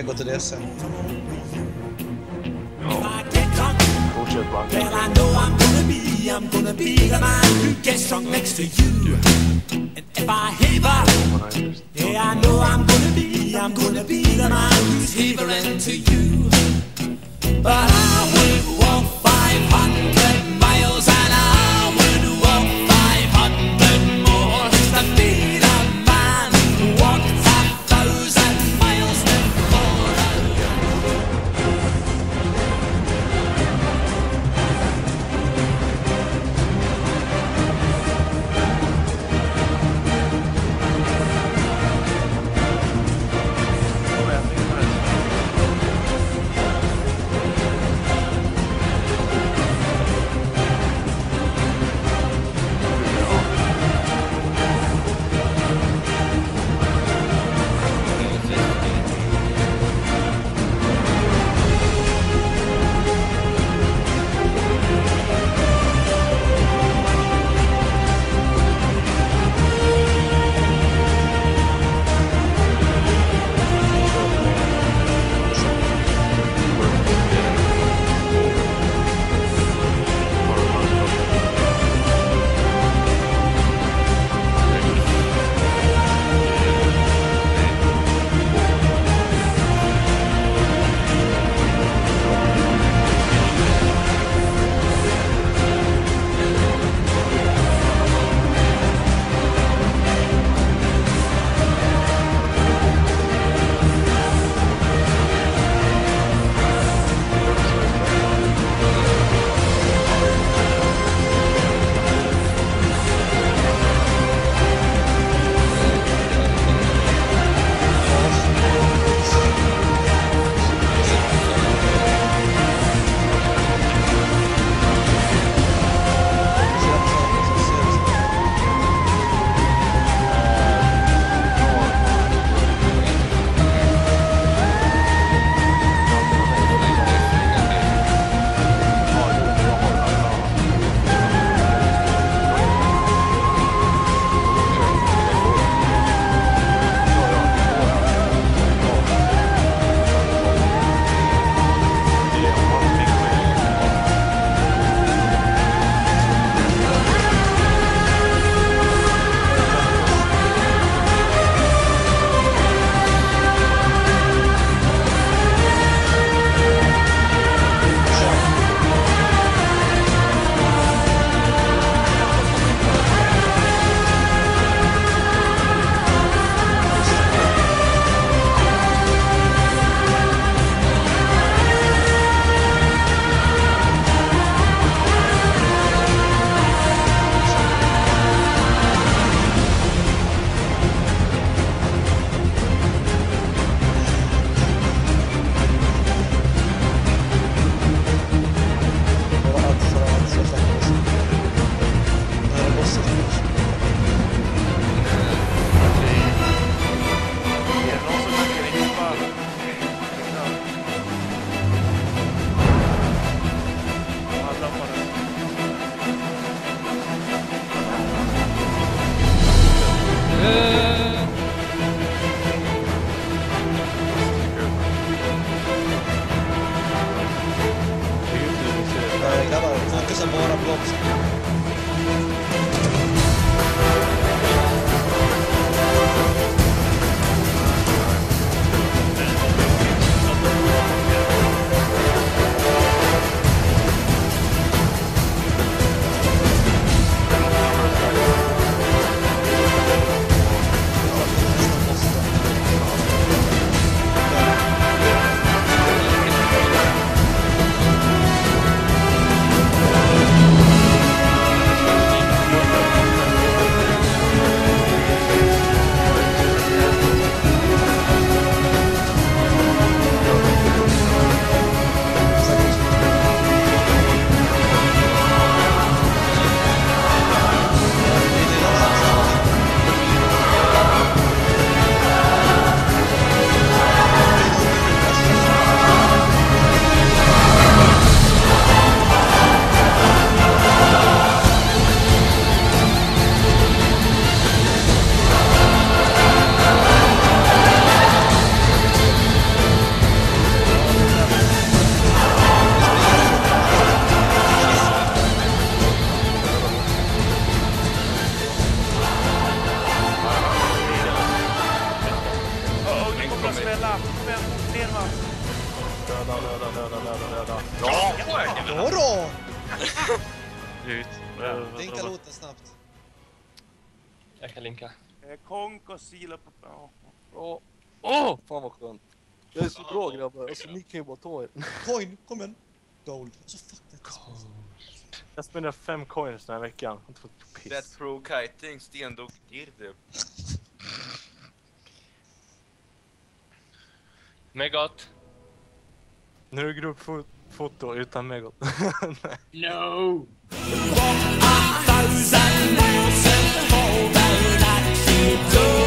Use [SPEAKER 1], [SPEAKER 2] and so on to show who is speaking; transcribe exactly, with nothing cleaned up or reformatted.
[SPEAKER 1] gå till det sen.
[SPEAKER 2] Fortsätt bara.
[SPEAKER 3] Well, I know I'm gonna be, I'm gonna be the man who gets strong next to you. And if I heaver, yeah, I know I'm gonna be, I'm gonna be the man who's heavering to you. But I would walk five hundred miles and I would walk five hundred more to be the man who walked a thousand miles before.
[SPEAKER 1] Döda, döda, döda, döda, döda.
[SPEAKER 4] Ja!
[SPEAKER 5] Vadå?
[SPEAKER 1] Ut.
[SPEAKER 5] Linka loten snabbt.
[SPEAKER 4] Jag kan linka.
[SPEAKER 2] Konk och sila på... Ja.
[SPEAKER 6] Åh, oh, fan vad skönt. Jag är så bra grabbar, alltså ni kan ju bara ta er.
[SPEAKER 5] Coin, kom igen. Gold. Alltså fuck that.
[SPEAKER 1] Jag spenderar fem coins den här veckan. Jag har inte fått piss.
[SPEAKER 7] That pro kiting, stendog Girde.
[SPEAKER 4] Megot.
[SPEAKER 1] Nu är det gruppfoto utan Megot.
[SPEAKER 4] No!
[SPEAKER 3] Walk a thousand miles and fall down at the door.